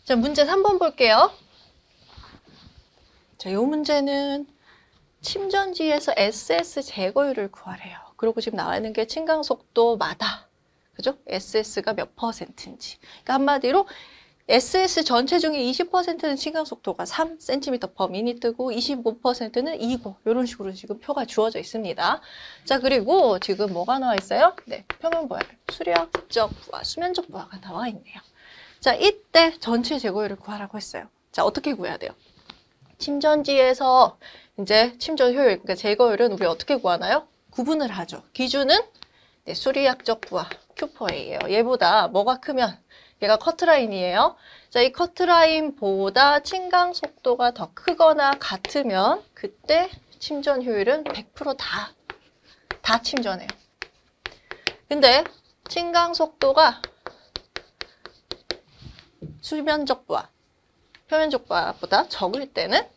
자, 문제 3번 볼게요. 자, 이 문제는 침전지에서 SS 제거율을 구하래요. 그리고 지금 나와 있는 게 침강 속도마다, 그죠? SS가 몇 %인지. 그러니까 한마디로 SS 전체 중에 20%는 침강 속도가 3cm/m고 25%는 2고 이런 식으로 지금 표가 주어져 있습니다. 자, 그리고 지금 뭐가 나와 있어요? 네, 표면 부하, 수력적 부하, 수면적 부하가 나와 있네요. 자, 이때 전체 제거율을 구하라고 했어요. 자, 어떻게 구해야 돼요? 침전지에서 이제 침전 효율, 그러니까 제거율은 우리 어떻게 구하나요? 구분을 하죠. 기준은 네, 수리학적 부하, Q/A예요. 얘보다 뭐가 크면 얘가 커트라인이에요. 자, 이 커트라인보다 침강 속도가 더 크거나 같으면 그때 침전 효율은 100% 다 침전해요. 근데 침강 속도가 수면적 부하, 표면적 부하보다 적을 때는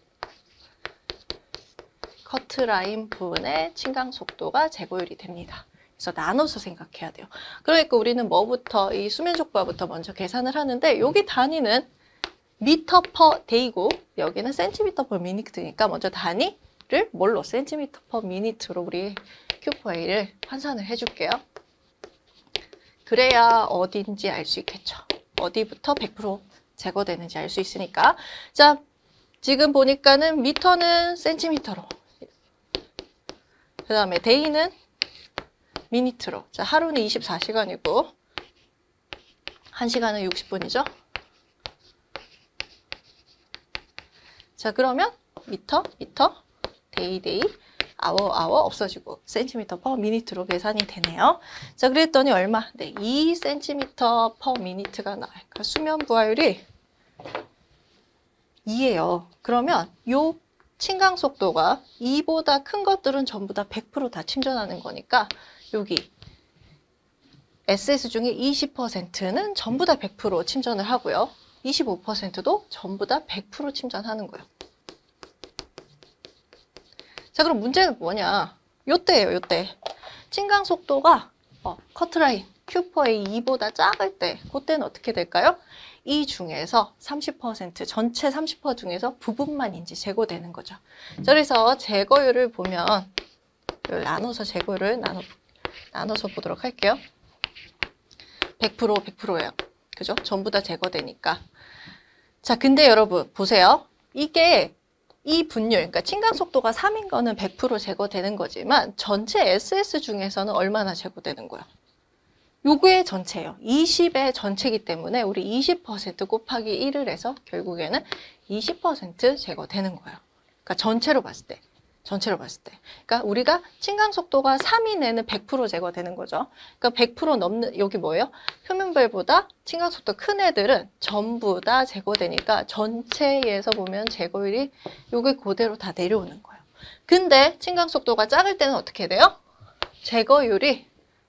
커트라인 부분의 침강 속도가 제거율이 됩니다. 그래서 나눠서 생각해야 돼요. 그러니까 우리는 뭐부터, 이 수면적 부하부터 먼저 계산을 하는데 여기 단위는 미터 퍼 데이고 여기는 센티미터 퍼 미니트니까 먼저 단위를 뭘로? 센티미터 퍼 미니트로 우리 Q/A를 환산을 해줄게요. 그래야 어딘지 알 수 있겠죠. 어디부터 100% 제거되는지 알 수 있으니까. 자, 지금 보니까는 미터는 센티미터로, 그 다음에 데이는 미니트로. 자, 하루는 24시간이고 1시간은 60분이죠. 자, 그러면 미터, 데이, 아워 없어지고 센티미터 퍼 미니트로 계산이 되네요. 자, 그랬더니 얼마? 네, 2cm 퍼 미니트가 나와요. 그러니까 수면 부하율이 2예요. 그러면 요 침강 속도가 2보다 큰 것들은 전부 다 100% 다 침전하는 거니까 여기 SS 중에 20%는 전부 다 100% 침전을 하고요. 25%도 전부 다 100% 침전하는 거예요. 자, 그럼 문제는 뭐냐? 요때예요, 요때. 침강 속도가 커트라인 Q/A 2보다 작을 때, 그때는 어떻게 될까요? 이 중에서 30%, 전체 30% 중에서 부분만 이제 제거되는 거죠. 자, 그래서 제거율을 보면, 나눠서 제거율을 나눠서 보도록 할게요. 100%예요. 그죠? 전부 다 제거되니까. 자, 근데 여러분, 보세요. 이게 이 분율, 그러니까 침강 속도가 3인 거는 100% 제거되는 거지만 전체 SS 중에서는 얼마나 제거되는 거예요? 요게 전체예요. 20의 전체이기 때문에 우리 20% 곱하기 1을 해서 결국에는 20% 제거되는 거예요. 그러니까 전체로 봤을 때. 그러니까 우리가 침강 속도가 3인 애는 100% 제거되는 거죠. 그러니까 100% 넘는, 여기 뭐예요? 표면별보다 침강 속도 큰 애들은 전부 다 제거되니까 전체에서 보면 제거율이 요게 그대로 다 내려오는 거예요. 근데 침강 속도가 작을 때는 어떻게 돼요? 제거율이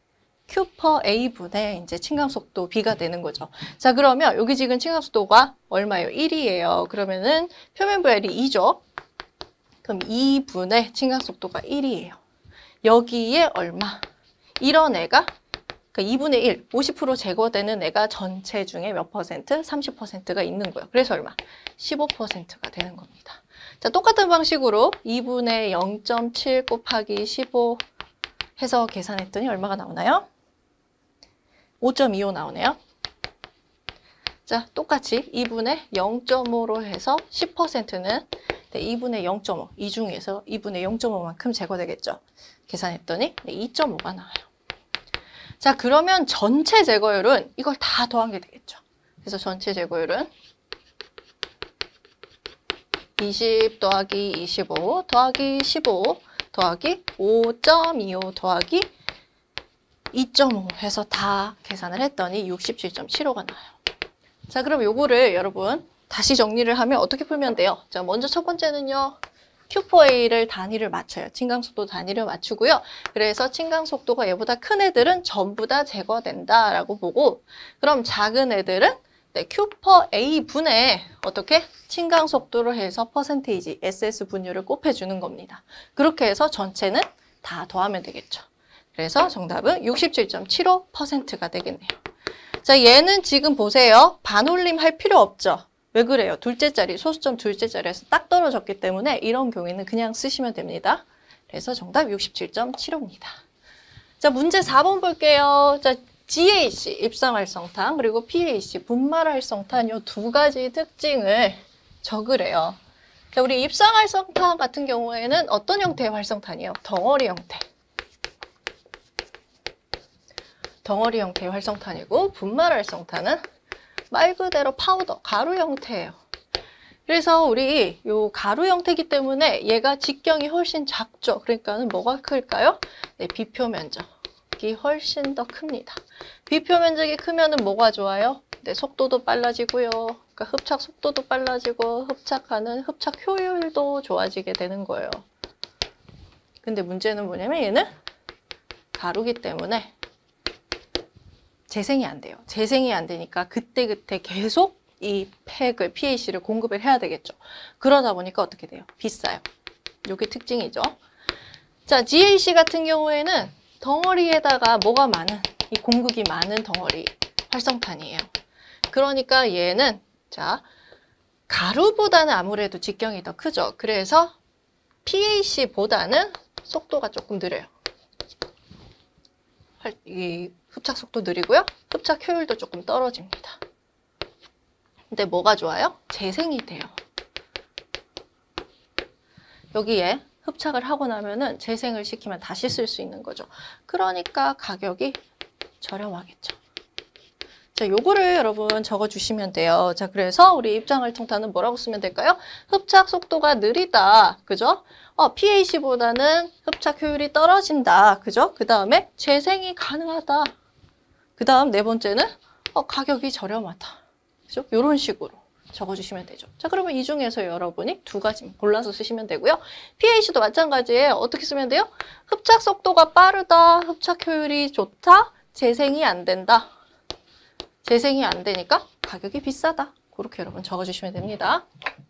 Q/A분의 이제 침강 속도 B가 되는 거죠. 자, 그러면 여기 지금 침강 속도가 얼마예요? 1이에요. 그러면은 표면별이 2죠. 그럼 2분의 침강 속도가 1이에요. 여기에 얼마? 이런 애가, 그러니까 2분의 1, 50% 제거되는 애가 전체 중에 몇 퍼센트? 30%가 있는 거예요. 그래서 얼마? 15%가 되는 겁니다. 자, 똑같은 방식으로 2분의 0.7 곱하기 15 해서 계산했더니 얼마가 나오나요? 5.25 나오네요. 자, 똑같이 2분의 0.5로 해서 10%는 네, 2분의 0.5, 이 중에서 2분의 0.5만큼 제거되겠죠. 계산했더니 네, 2.5가 나와요. 자, 그러면 전체 제거율은 이걸 다 더한 게 되겠죠. 그래서 전체 제거율은 20 더하기 25 더하기 15 더하기 5.25 더하기 2.5 해서 다 계산을 했더니 67.75가 나와요. 자, 그럼 요거를 여러분 다시 정리를 하면 어떻게 풀면 돼요? 자, 먼저 첫 번째는요. Q/A를 단위를 맞춰요. 침강 속도 단위를 맞추고요. 그래서 침강 속도가 얘보다 큰 애들은 전부 다 제거된다라고 보고, 그럼 작은 애들은 네, Q/A 분의 어떻게? 침강 속도를 해서 퍼센테이지, SS 분율을 곱해주는 겁니다. 그렇게 해서 전체는 다 더하면 되겠죠. 그래서 정답은 67.75%가 되겠네요. 자, 얘는 지금 보세요. 반올림 할 필요 없죠. 왜 그래요? 둘째 자리, 소수점 둘째 자리에서 딱 떨어졌기 때문에 이런 경우에는 그냥 쓰시면 됩니다. 그래서 정답 67.75입니다. 자, 문제 4번 볼게요. 자, GAC, 입상활성탄, 그리고 PAC, 분말활성탄 이 두 가지 특징을 적으래요. 자, 우리 입상활성탄 같은 경우에는 어떤 형태의 활성탄이에요? 덩어리 형태. 덩어리 형태의 활성탄이고, 분말활성탄은 말 그대로 파우더, 가루 형태예요. 그래서 우리 요 가루 형태이기 때문에 얘가 직경이 훨씬 작죠. 그러니까는 뭐가 클까요? 네, 비표 면적이 훨씬 더 큽니다. 비표 면적이 크면은 뭐가 좋아요? 네, 속도도 빨라지고요. 그러니까 흡착 속도도 빨라지고 흡착하는 흡착 효율도 좋아지게 되는 거예요. 근데 문제는 뭐냐면 얘는 가루기 때문에 재생이 안 돼요. 재생이 안 되니까 그때그때 계속 이 팩을, PAC를 공급을 해야 되겠죠. 그러다 보니까 어떻게 돼요? 비싸요. 이게 특징이죠. 자, GAC 같은 경우에는 덩어리에다가 뭐가 많은, 이 공급이 많은 덩어리 활성탄이에요. 그러니까 얘는, 자, 가루보다는 아무래도 직경이 더 크죠. 그래서 PAC보다는 속도가 조금 느려요. 이 흡착 속도 느리고요. 흡착 효율도 조금 떨어집니다. 근데 뭐가 좋아요? 재생이 돼요. 여기에 흡착을 하고 나면은 재생을 시키면 다시 쓸 수 있는 거죠. 그러니까 가격이 저렴하겠죠. 자, 요거를 여러분 적어주시면 돼요. 자, 그래서 우리 입상활성탄은 뭐라고 쓰면 될까요? 흡착 속도가 느리다. 그죠? PAC보다는 흡착 효율이 떨어진다. 그죠? 그 다음에 재생이 가능하다. 그 다음 네 번째는 가격이 저렴하다. 그죠? 이런 식으로 적어주시면 되죠. 자, 그러면 이 중에서 여러분이 두 가지 골라서 쓰시면 되고요. PAC도 마찬가지예요. 어떻게 쓰면 돼요? 흡착 속도가 빠르다. 흡착 효율이 좋다. 재생이 안 된다. 재생이 안 되니까 가격이 비싸다. 그렇게 여러분 적어주시면 됩니다.